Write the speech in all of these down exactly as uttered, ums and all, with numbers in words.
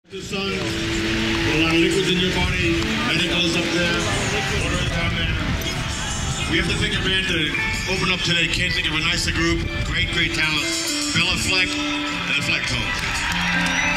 The sun, put a lot of liquids in your body, medicals up there, water down there. We have to think of a band to open up today. Can't think of a nicer group. Great, great talent. Bela Fleck and the Flecktones.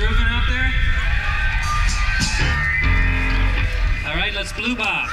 grooving out there? All right, let's blue bob.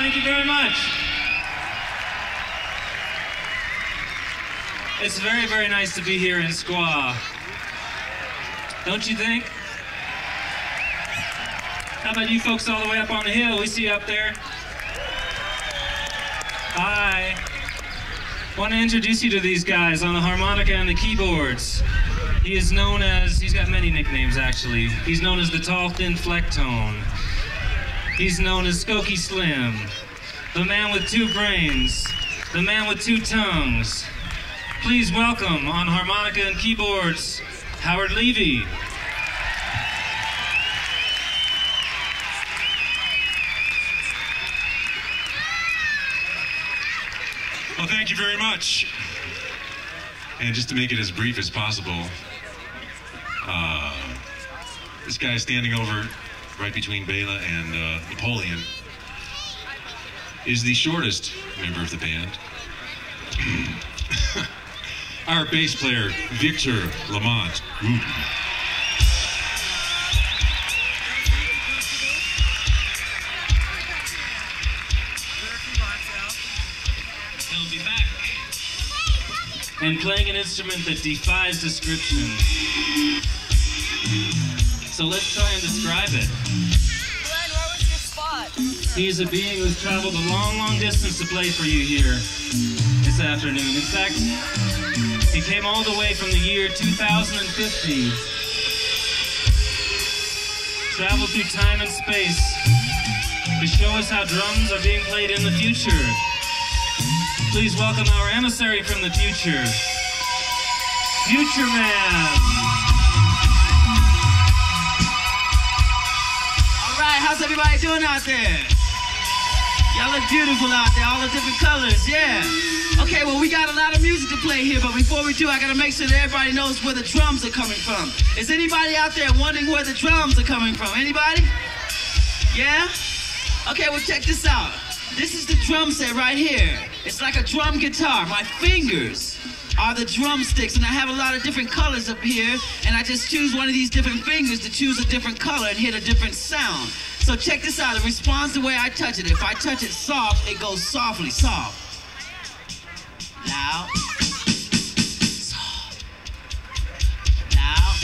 Thank you very much. It's very, very nice to be here in Squaw. Don't you think? How about you folks all the way up on the hill? We see you up there. Hi. Want to introduce you to these guys on the harmonica and the keyboards. He is known as, he's got many nicknames actually. He's known as the Tall Thin Flecktone. He's known as Skokie Slim. The man with two brains. The man with two tongues. Please welcome on harmonica and keyboards, Howard Levy. Well, thank you very much. And just to make it as brief as possible, uh, this guy standing over right between Bela and uh, Napoleon is the shortest member of the band. Our bass player, Victor Lamont. Ooh. He'll be back. And playing an instrument that defies description. So let's try and describe it. Glenn, where was your spot? He is a being who's traveled a long, long distance to play for you here this afternoon. In fact, he came all the way from the year two thousand fifty. Traveled through time and space to show us how drums are being played in the future. Please welcome our emissary from the future, Future Man. All right, how's everybody doing out there? Y'all look beautiful out there, all the different colors, yeah. Okay, well, we got a lot of music to play here, but before we do, I gotta make sure that everybody knows where the drums are coming from. Is anybody out there wondering where the drums are coming from? Anybody? Yeah? Okay, well, check this out. This is the drum set right here. It's like a drum guitar. My fingers are the drumsticks, and I have a lot of different colors up here, and I just choose one of these different fingers to choose a different color and hit a different sound. So check this out. It responds the way I touch it. If I touch it soft, it goes softly, soft. Loud. Soft. Loud.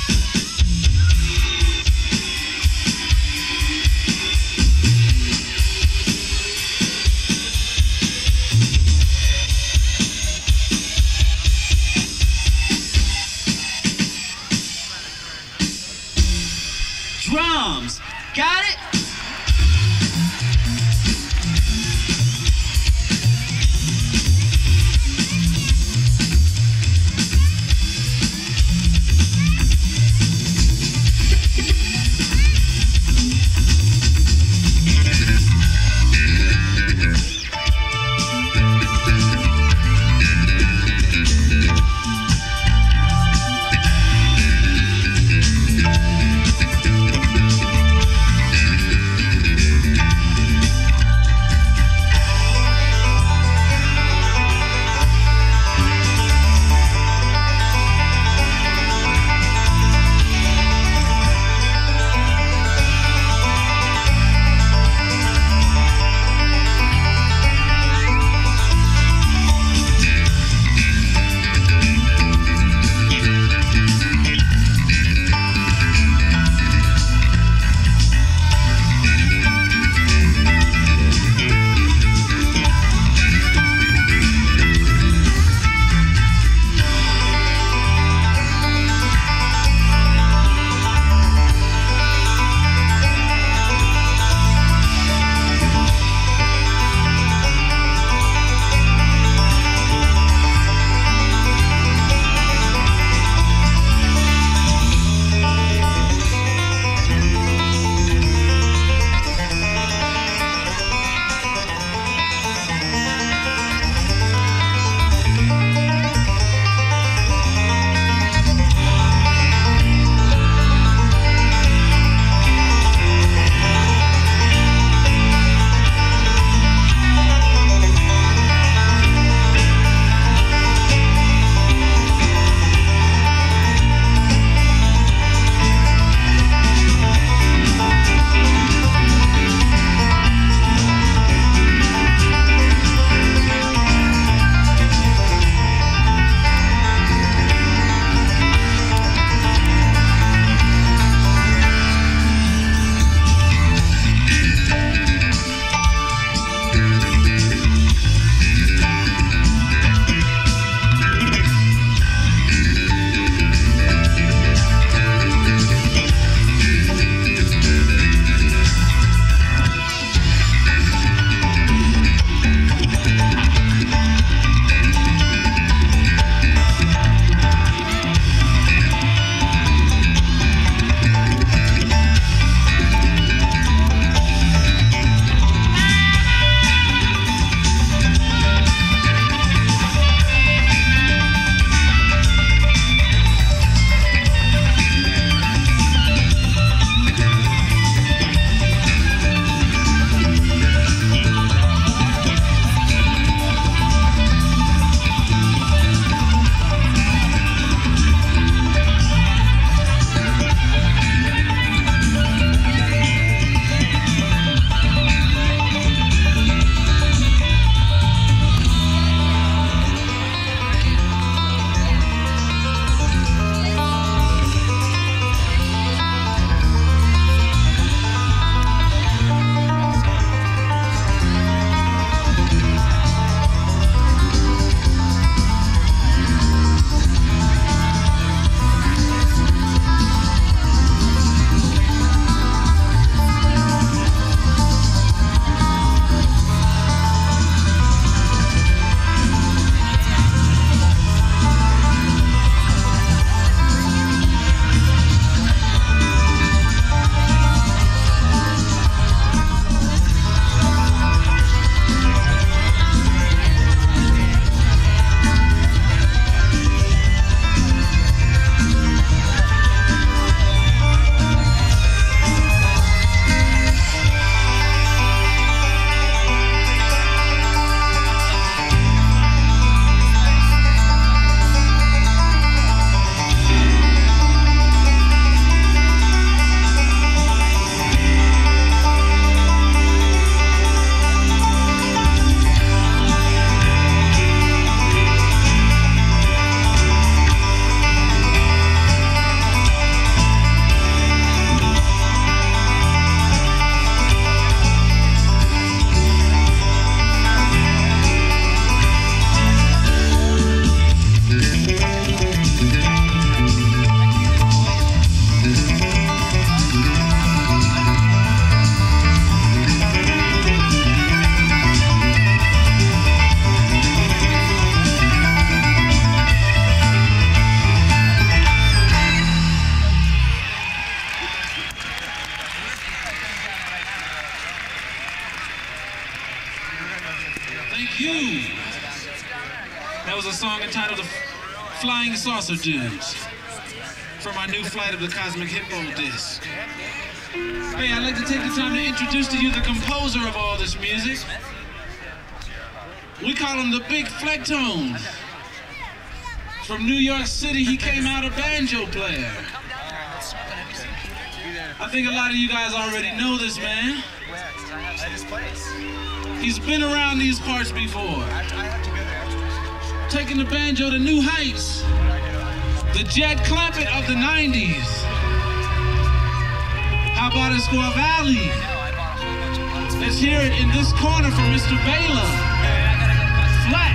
Drums. Got it? Thank you. That was a song entitled "The Flying Saucer Dudes" from our new Flight of the Cosmic Hippo disc. Hey, I'd like to take the time to introduce to you the composer of all this music. We call him the Big Flecktones. From New York City, he came out a banjo player. I think a lot of you guys already know this man. He's been around these parts before, taking the banjo to new heights. The Jet Clampett of the nineties. How about in Squaw Valley? Let's hear it in this corner from Mister Bela Fleck.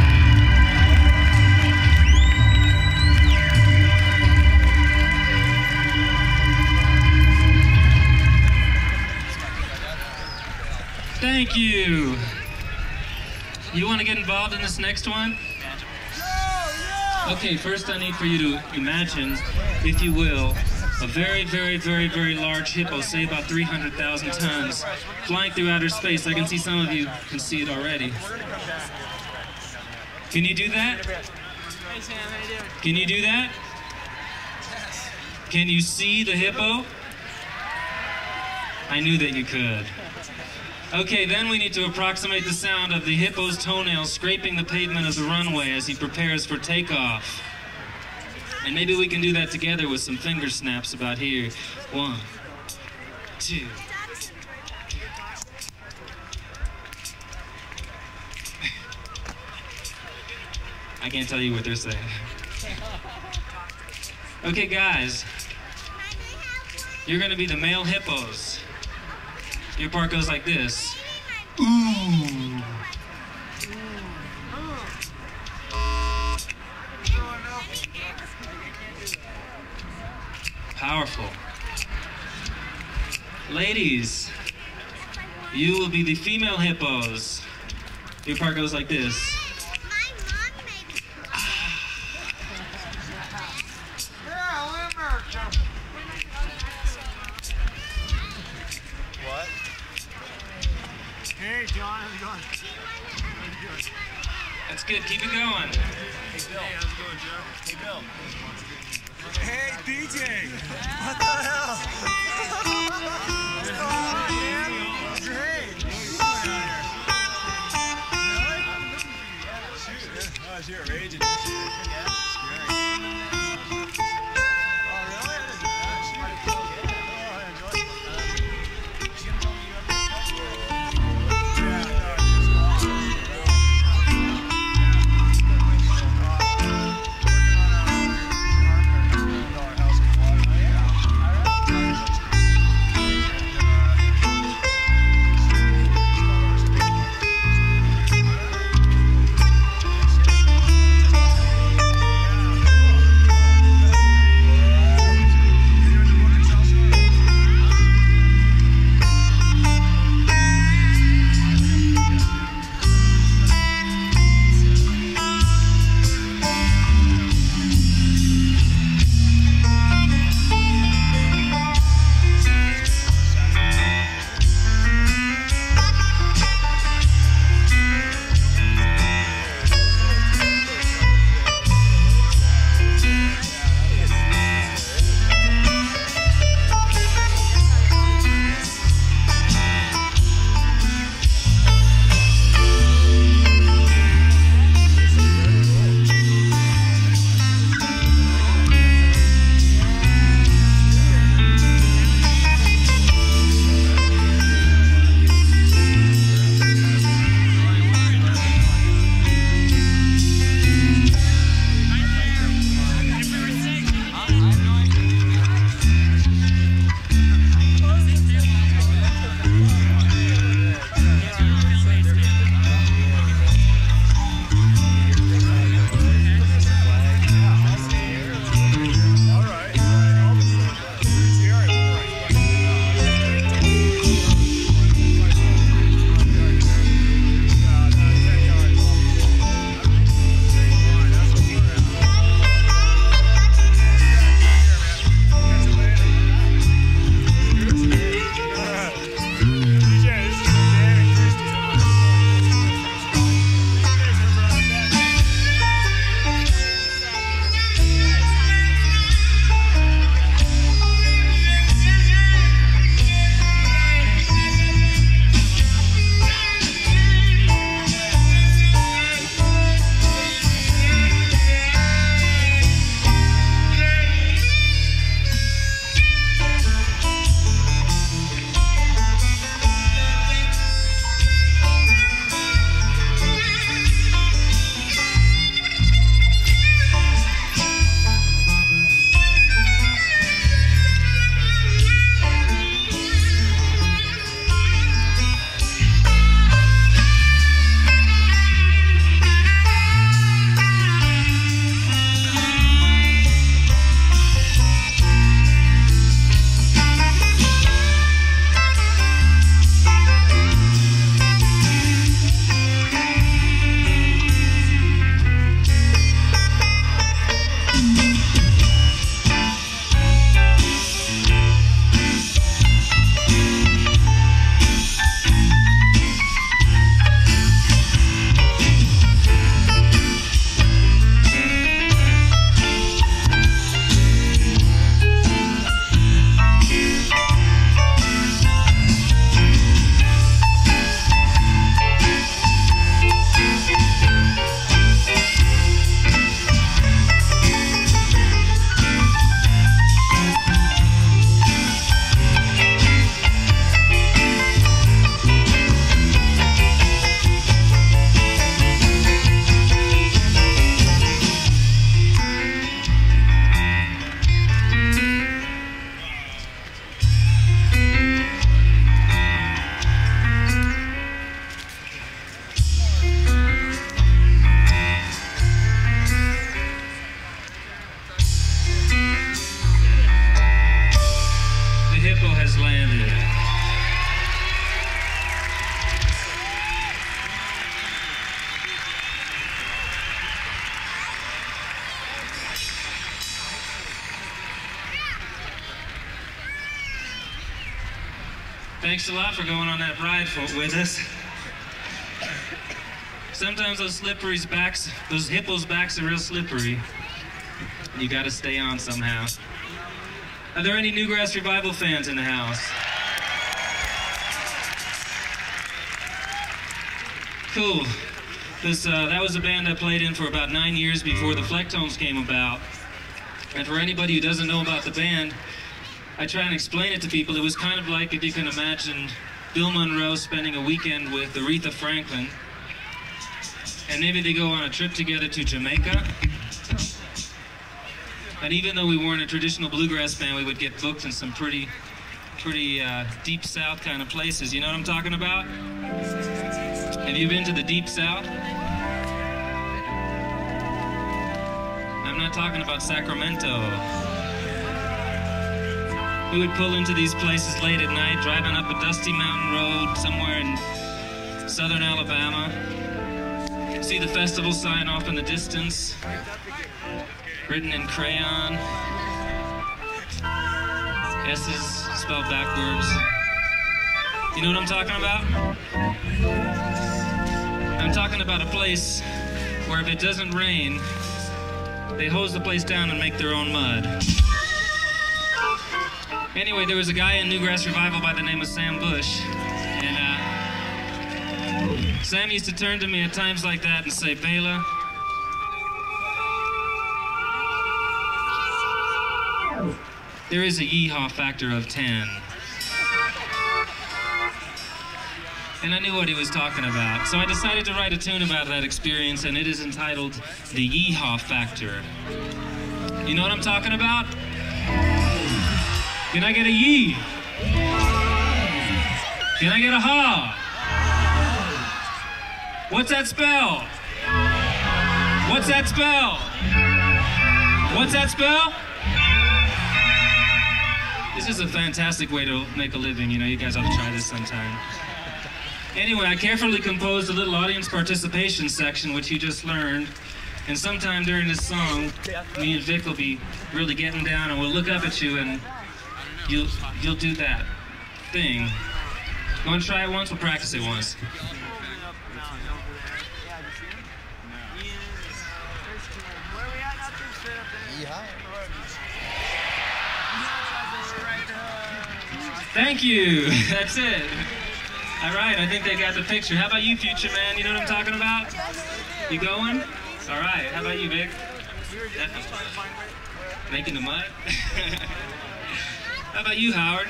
Thank you. You want to get involved in this next one? Okay, first I need for you to imagine, if you will, a very, very, very, very large hippo, say about three hundred thousand tons, flying through outer space. I can see some of you can see it already. Can you do that? Can you do that? Can you see the hippo? I knew that you could. Okay, then we need to approximate the sound of the hippo's toenails scraping the pavement of the runway as he prepares for takeoff. And maybe we can do that together with some finger snaps about here. One, two. I can't tell you what they're saying. Okay, guys. You're gonna be the male hippos. Your part goes like this. Ooh. Powerful. Ladies, you will be the female hippos. Your part goes like this. Hey, John, how's it going? How's it going? That's good, keep it going. Hey, Bill. Hey, how's it going, Joe? Hey, Bill. Hey, D J. What the hell? What's going on, man? Great. What's going on here? Really? Shoot. Oh, you're raging. Yeah. Thanks a lot for going on that ride for, with us. Sometimes those slippery's backs, those hippos' backs are real slippery. You gotta stay on somehow. Are there any Newgrass Revival fans in the house? Cool. This, uh, that was a band I played in for about nine years before the Flecktones came about. And for anybody who doesn't know about the band, I try and explain it to people. It was kind of like if you can imagine Bill Monroe spending a weekend with Aretha Franklin, and maybe they go on a trip together to Jamaica. And even though we weren't a traditional bluegrass band, we would get booked in some pretty, pretty uh, deep south kind of places. You know what I'm talking about? Have you been to the deep south? I'm not talking about Sacramento. We would pull into these places late at night, driving up a dusty mountain road somewhere in southern Alabama. See the festival sign off in the distance, written in crayon. S's spelled backwards. You know what I'm talking about? I'm talking about a place where if it doesn't rain, they hose the place down and make their own mud. Anyway, there was a guy in Newgrass Revival by the name of Sam Bush, and uh, Sam used to turn to me at times like that and say, Bela, there is a yeehaw factor of ten. And I knew what he was talking about, so I decided to write a tune about that experience, and it is entitled The Yeehaw Factor. You know what I'm talking about? Can I get a yee? Can I get a ha? What's that spell? What's that spell? What's that spell? This is a fantastic way to make a living. You know, you guys ought to try this sometime. Anyway, I carefully composed a little audience participation section, which you just learned. And sometime during this song, me and Vic will be really getting down, and we'll look up at you, and you'll you'll do that thing. You want to try it once? We'll practice it once. Thank you. That's it. All right, I think they got the picture. How about you, future man? You know what I'm talking about? You going? All right. How about you, Vic? Making the mud? How about you, Howard?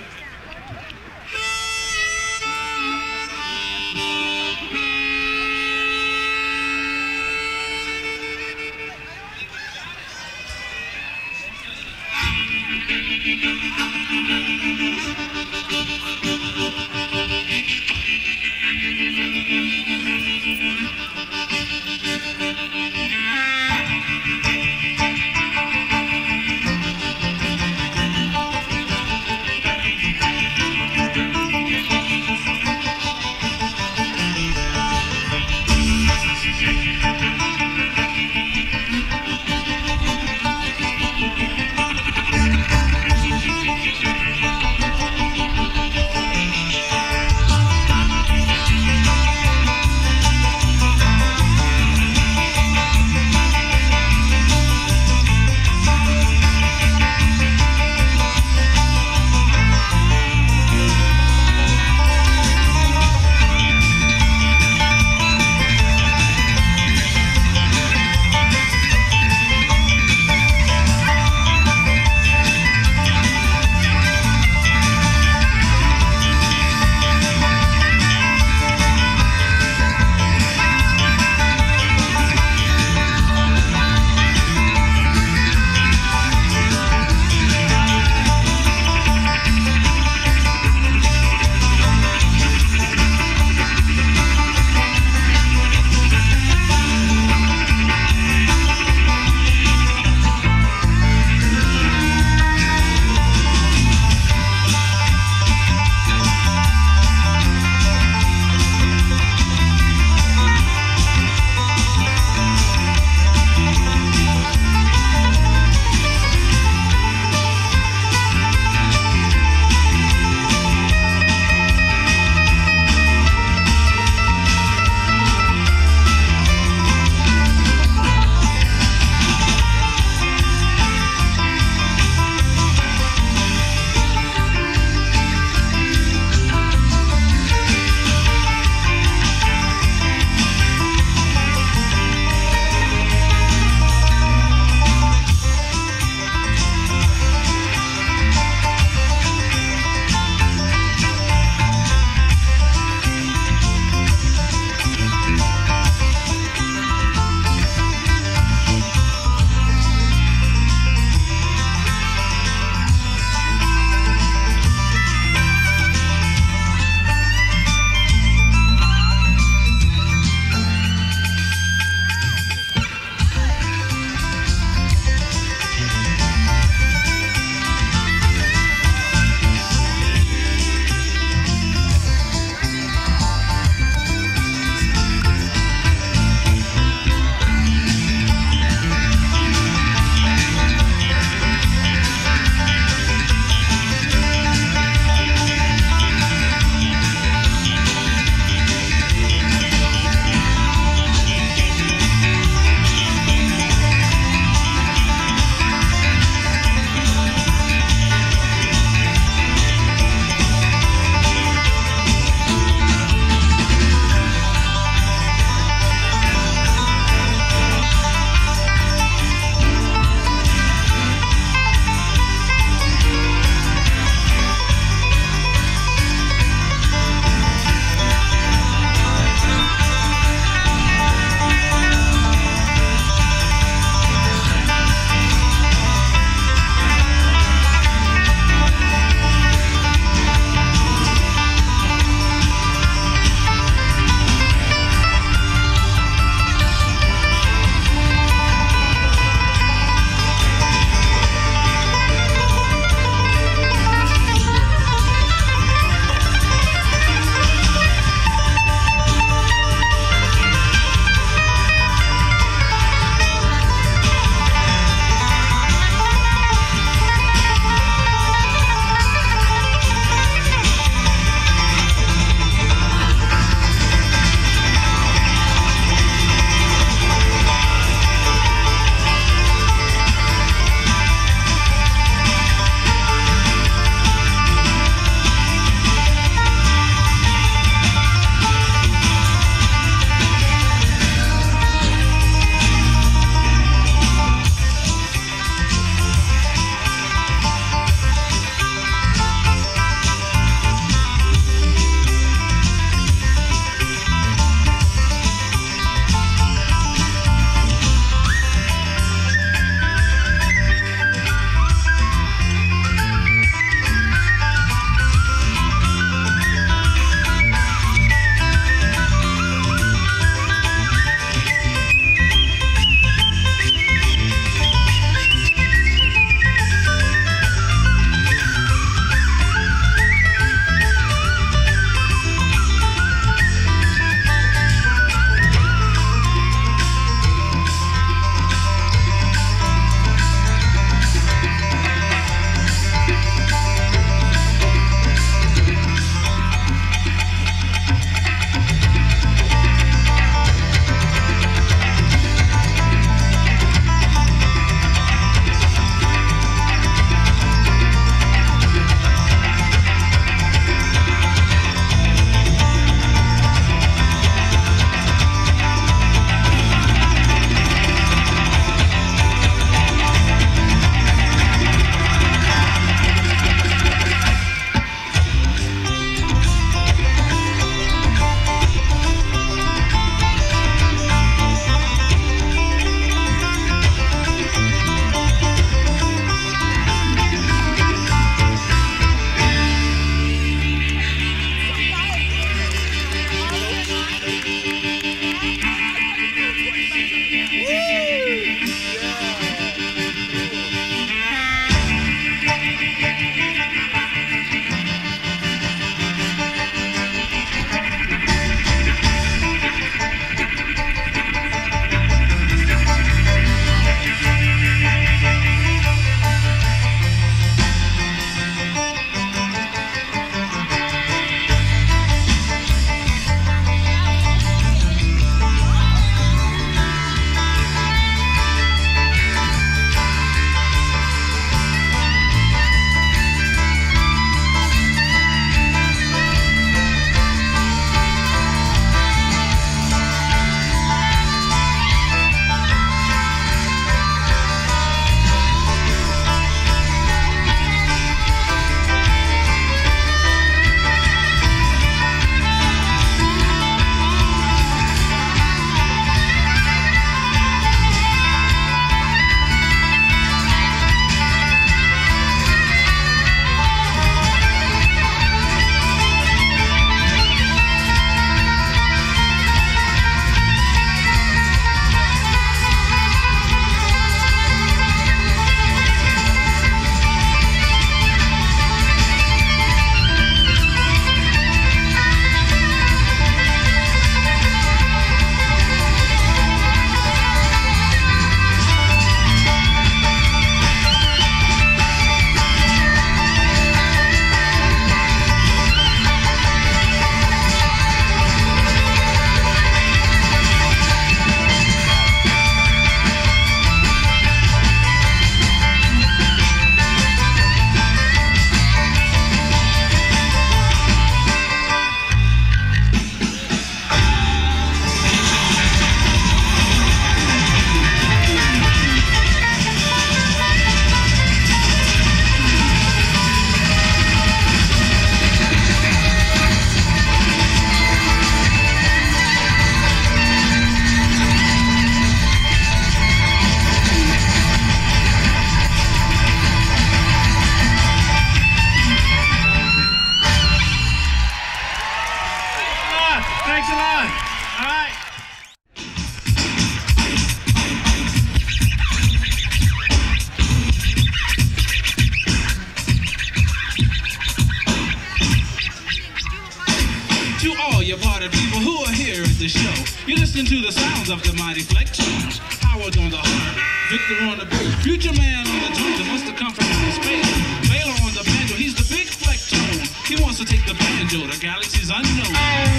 Listen to the sounds of the mighty Flecktones. Howard on the heart, Victor on the beat, Future Man on the drums. It must have come from outer space. Bela on the banjo, he's the big Flecktone. He wants to take the banjo to galaxies unknown.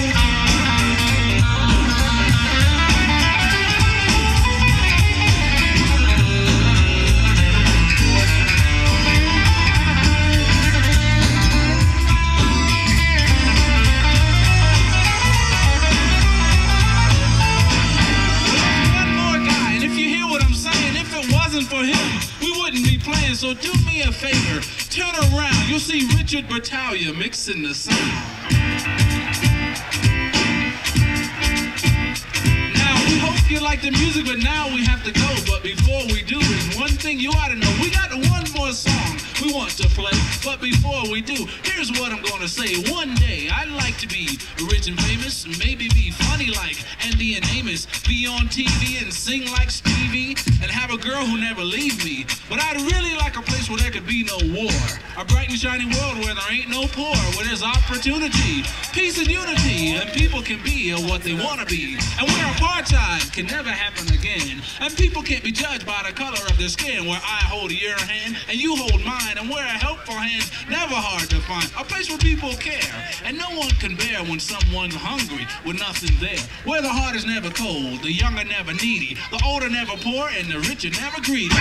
For him, we wouldn't be playing, so do me a favor, turn around, you'll see Richard Battaglia mixing the sound. Now, we hope you like the music, but now we have to go. But before we do, there's one thing you ought to know. We got one more song we want to play, but before we do, here's what I'm gonna say. One day, I'd like to be rich and famous, maybe be funny like Andy and Amos, be on T V and sing like Stevie, and have a girl who never leave me. But I'd really like a place where there could be no war, a bright and shiny world where there ain't no poor, where there's opportunity, peace and unity, and people can be what they want to be, and where apartheid can never happen again, and people can't be judged by the color of their skin, where I hold your hand and you hold mine, and where a helpful hand's never hard to find, a place where people care and no one can bear when someone's hungry with nothing there, where the heart is never cold, the young are never needy, the old are never poor, and the rich are never greedy.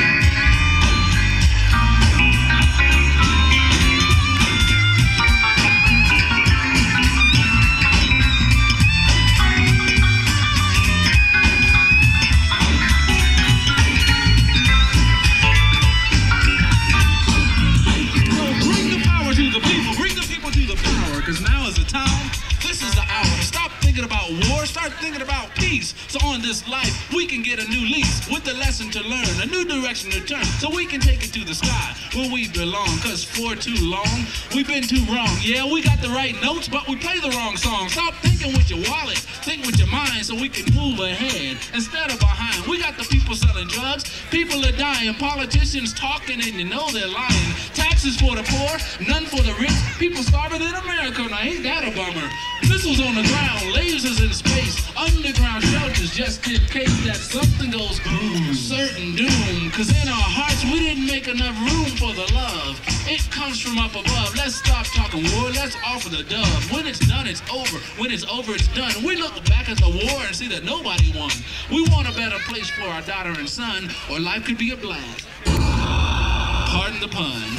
Start thinking about peace. So on this life, we can get a new lease with the lesson to learn, a new direction to turn, so we can take it to the sky where we belong. Cause for too long, we've been too wrong. Yeah, we got the right notes, but we play the wrong song. Stop thinking with your wallet, think with your mind, so we can move ahead instead of behind. We got the people selling drugs, people are dying, politicians talking and you know they're lying. Taxes for the poor, none for the rich, people starving in America, now ain't that a bummer? Missiles on the ground, lasers in space, underground shelters just in case that something goes boom, certain doom. Cause in our hearts we didn't make enough room for the love. It comes from up above. Let's stop talking war, let's offer the dove. When it's done, it's over. When it's over, it's done. We look back at the war and see that nobody won. We want a better place for our daughter and son, or life could be a blast. Pardon the pun.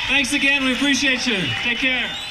Thanks again. We appreciate you. Take care.